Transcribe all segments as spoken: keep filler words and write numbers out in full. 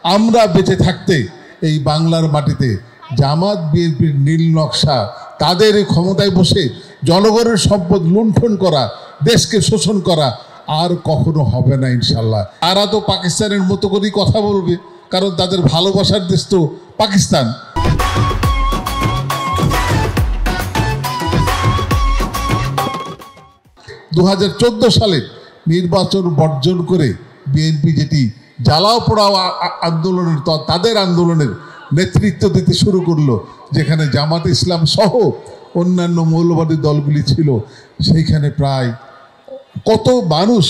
আমরা বেঁচে থাকতে এই বাংলার মাটিতে জামাত বিএনপির নীল নকশা তাদের এই ক্ষমতায় বসে জনগণের সম্পদ লুণ্ঠন করা, দেশকে শোষণ করা আর কখনো হবে না ইনশাল্লাহ। তারা তো পাকিস্তানের মতো করেই কথা বলবে, কারণ তাদের ভালোবাসার দেশ তো পাকিস্তান। দু হাজার চোদ্দ সালে নির্বাচন বর্জন করে বিএনপি যেটি জ্বালাও পোড়াও আন্দোলনের তাদের আন্দোলনের নেতৃত্ব দিতে শুরু করলো, যেখানে জামাত ইসলাম সহ অন্যান্য মৌলবাদী দলগুলি ছিল, সেইখানে প্রায় কত মানুষ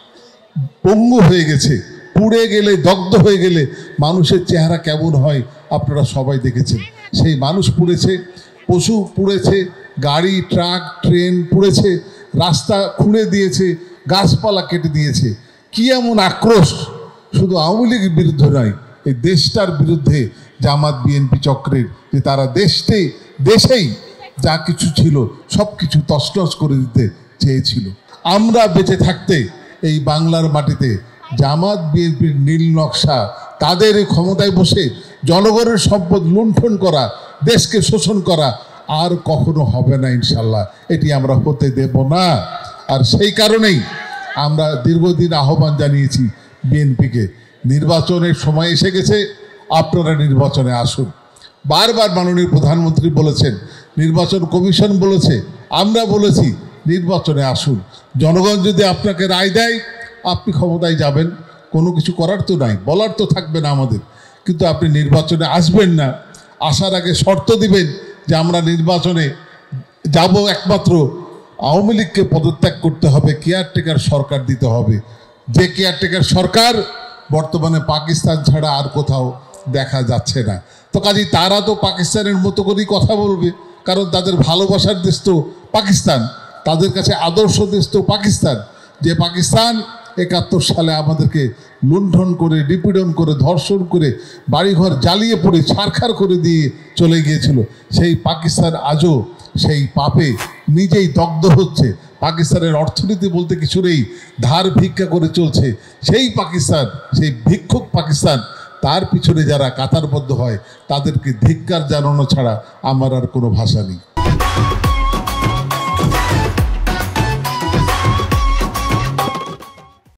পঙ্গু হয়ে গেছে। পুড়ে গেলে, দগ্ধ হয়ে গেলে মানুষের চেহারা কেমন হয় আপনারা সবাই দেখেছেন। সেই মানুষ পুড়েছে, পশু পুড়েছে, গাড়ি, ট্রাক, ট্রেন পুড়েছে, রাস্তা খুঁড়ে দিয়েছে, গাছপালা কেটে দিয়েছে। কি এমন আক্রোশ! শুধু আওয়ামী লীগের বিরুদ্ধে নয়, এই দেশটার বিরুদ্ধে জামাত বিএনপি চক্রের, যে তারা দেশতে দেশেই যা কিছু ছিল সব কিছু তছনছ করে দিতে চেয়েছিল। আমরা বেঁচে থাকতে এই বাংলার মাটিতে জামাত বিএনপির নীল নকশা তাদের এই ক্ষমতায় বসে জনগণের সম্পদ লুণ্ঠন করা, দেশকে শোষণ করা আর কখনো হবে না ইনশাল্লাহ। এটি আমরা হতে দেব না। আর সেই কারণেই আমরা দীর্ঘদিন আহ্বান জানিয়েছি বিএনপিকে, নির্বাচনের সময় এসে গেছে, আপনারা নির্বাচনে আসুন। বারবার মাননীয় প্রধানমন্ত্রী বলেছেন, নির্বাচন কমিশন বলেছে, আমরা বলেছি নির্বাচনে আসুন। জনগণ যদি আপনাকে রায় দেয় আপনি ক্ষমতায় যাবেন, কোনো কিছু করার তো নাই, বলার তো থাকবে না আমাদের। কিন্তু আপনি নির্বাচনে আসবেন না, আসার আগে শর্ত দিবেন যে আমরা নির্বাচনে যাব, একমাত্র আওয়ামী লীগকে পদত্যাগ করতে হবে, কেয়ারটেকার সরকার দিতে হবে, যে কেয়ারটেকার সরকার বর্তমানে পাকিস্তান ছাড়া আর কোথাও দেখা যাচ্ছে না। তো কাজেই তারা তো পাকিস্তানের মতো করেই কথা বলবে, কারণ তাদের ভালোবাসার দেশ তো পাকিস্তান, তাদের কাছে আদর্শ দেশ তো পাকিস্তান। যে পাকিস্তান একাত্তর সালে আমাদেরকে লুণ্ঠন করে, নিপীড়ন করে, ধর্ষণ করে, বাড়িঘর জ্বালিয়ে পড়ে ছারখার করে দিয়ে চলে গিয়েছিল, সেই পাকিস্তান আজও সেই পাপে নিজেই দগ্ধ হচ্ছে। পাকিস্তানের অর্থনীতি বলতে কিছু নেই, ধার ভিক্ষা করে চলছে। সেই পাকিস্তান, সেই ভিক্ষুক পাকিস্তান, তার পিছনে যারা কাতারবদ্ধ হয় তাদেরকে ধিক্কার জানানো ছাড়া আমার আর কোনো ভাষা নেই।